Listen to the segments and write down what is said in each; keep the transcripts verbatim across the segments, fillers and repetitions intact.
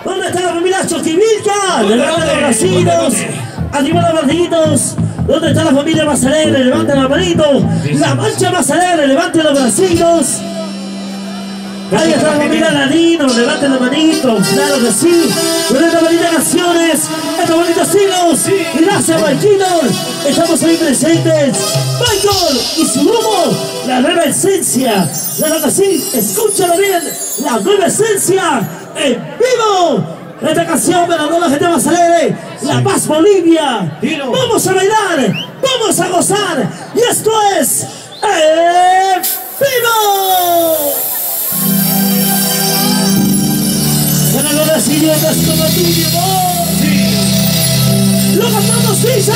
¿Dónde está la familia Choquivilca? Levanten los bracitos. Arriba los bracitos. ¿Dónde está la familia más alegre? Levanten la manito. La mancha más alegre, levanten los bracitos. Ahí está la familia Ladino, levanten la manito. Claro que sí. Con estas bonitas canciones, estos bonitos hilos. Gracias, Michael. Estamos ahí presentes. Michael y su grupo, la nueva esencia. Claro que sí, escúchalo bien. La nueva esencia en vivo. Esta canción para toda la gente más alegre, La Paz Bolivia. Vamos a bailar, vamos a gozar. Y esto es en vivo. Para los idiotas como tú y yo. Lo cantamos, dice.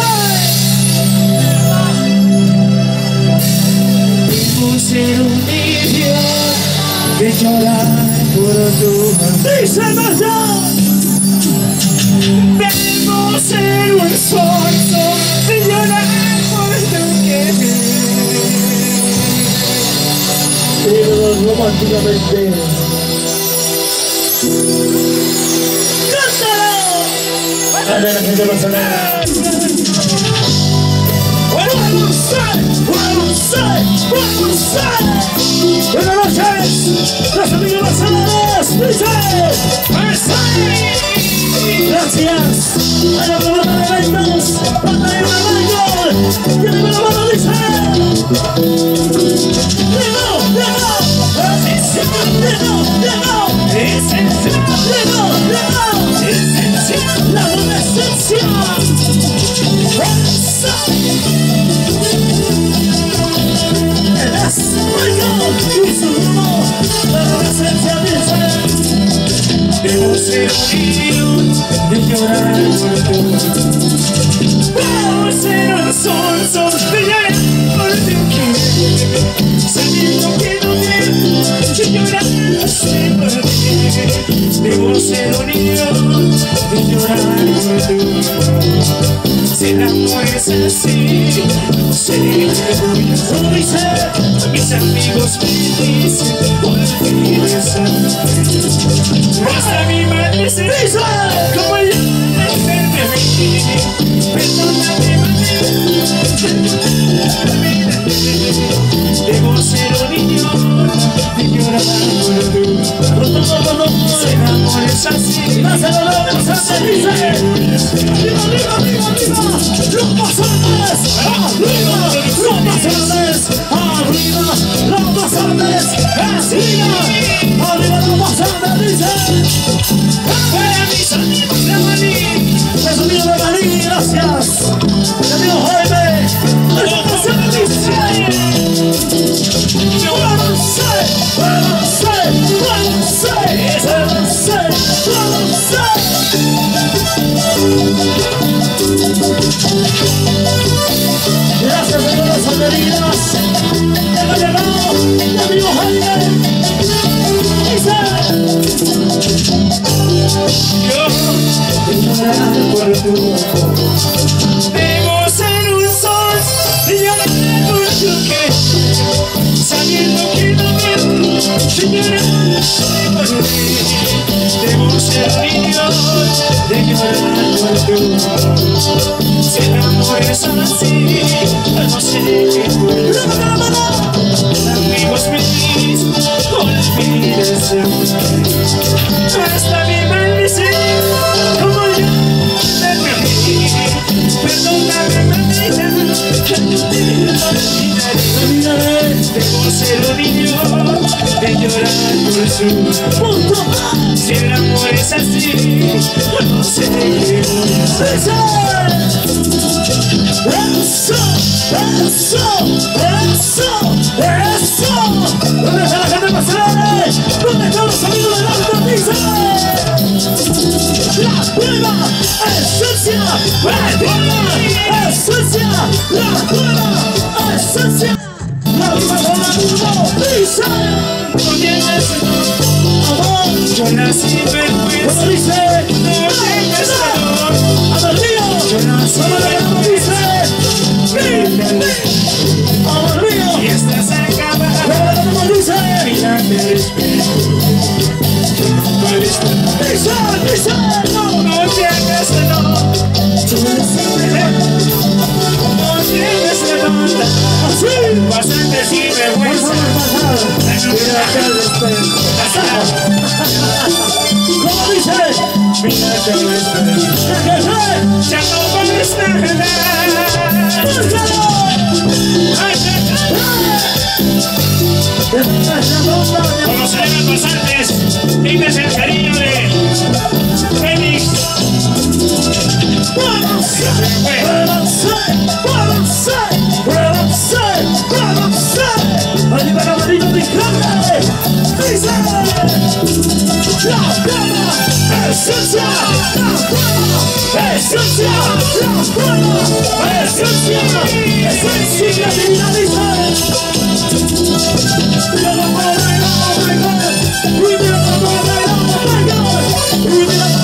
Debo ser un niño de llorar por tu amor. Dice Marta. Debo ser un sordo de llorar por tu querer. Pero románticamente. ¡Cántalo! A ver, la gente va a sonar. Buenas noches, los amigos Barcelones, dice. Gracias a la programa de eventos, Banda de Michael, tiene buena mano, dice. Llegó, llegó, llegó, llegó, llegó, llegó, la nueva esencia. Eres Michael y su grupo, la nueva esencia, dice. Debo ser un niño de llorar por tu amor. Debo ser un sonso de llorar por tu querer. Sabiendo que no quiero que lloraste por ti. Debo ser un niño de llorar por tu amor. Si el amor es así, no sé qué voy a hacer. Mis amigos me dicen, olvides a mí. Hasta mi madre se dice, como yo enferme a mí. Perdóname, madre, perdóname. Debo ser un niño de llorar por tu amor. Si el amor es así, ¡Más a la nueva esencia, dice! ¡Arriba, arriba, arriba, arriba! ¡Los pasantes! ¡Arriba! ¡Los pasantes! ¡Arriba! ¡Los pasantes! ¡Arriba! ¡Arriba los pasantes! ¡Dice! para mis amigos de Malí. ¡Es amigo de Malí! ¡Gracias! ¡Mi amigo Jaime! ¡Esta canción dice! ¡Avance! ¡Avance! ¡Avance! ¡Avance! ¡Avance! Gracias a todas las solterías. Hemos llegado, mi amigo Jaime. Dice. Yo de llorar por tu amor. Debo ser un sol de llorar por tu querer. Sabiendo que no quiero que lloraste por ti. Debo ser niño de llorar por tu amor. Si el amor es así, no sé qué voy a hacer. Amigos míos, olvides de mí. Hasta mi madre dice, como yo me perdí. Perdóname, mamita, que no te olvidaré. Debo ser un niño de llorar por su amor. Si el amor es así, no sé qué voy a hacer. ¡Eso! ¡Eso! ¡Eso! ¡Eso! ¿Dónde está la gente más grande? ¿Dónde están los amigos de la noticia? La nueva esencia, la nueva esencia, la nueva esencia. La viva con la noticia. No tienes amor, yo nací vergüenza. ¿Cómo dice? No tengas amor, ¡A ver, mío! yo nací ¿Cómo vergüenza. ¡Amor mío! Y estás acabada. ¿Cómo dice? Mírate al espejo. No puedes dice, dice, no. No tienes de no. Tú eres simple. No tienes de nada. Así. Vas a decir Por vergüenza. favor, pasar. Mírate al espejo. ¿Cómo dice? Mírate al espejo. ¿Qué es? Ya no vales nada. ¡Búscalo! Ay, como se deben pasantes, tienes el cariño de Félix. Arriba la manito de carne. Dice. La cama. Esencia. La cama. Esencia. La cama. Esencia. Esencia de vida dice. Mira la madre, la madre, mira la madre, la madre, mira la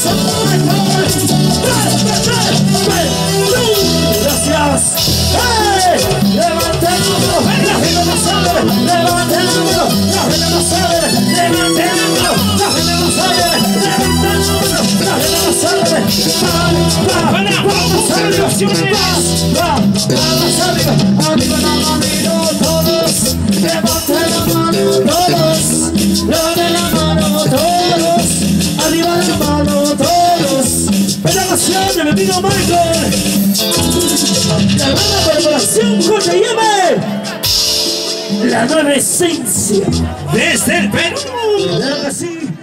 madre, gracias. ¡Hey! ¡Levante el número! ¡La gente no sabe! ¡Levante el número! ¡La gente no sabe! ¡Levante el número! ¡La gente no sabe! ¡Levante el número! ¡La gente no sabe! ¡Va! ¡Va! ¡Vamos arriba! ¡Va! ¡Vamos arriba! ¡Arriba la mano todos! ¡Levante la mano todos! ¡Levante la mano todos! ¡Arriba la mano todos! ¡Es la canción de mi amigo Michael! La nueva corporación J y M, la nueva esencia Desde el Perú. Claro que sí.